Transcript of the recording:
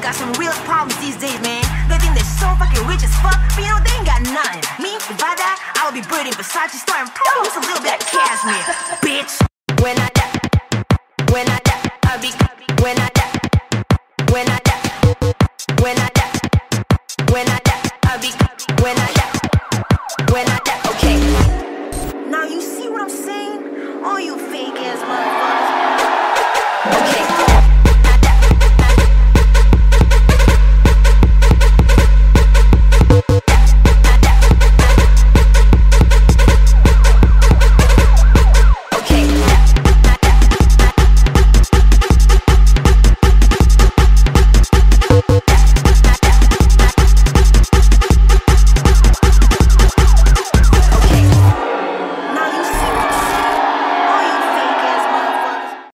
got some real problems these days, man. They think they're so fucking rich as fuck, but you know they ain't got nothing. Me, if I die, I'll be breathing Versace store and probably with a little bit of cashmere, bitch. When I die.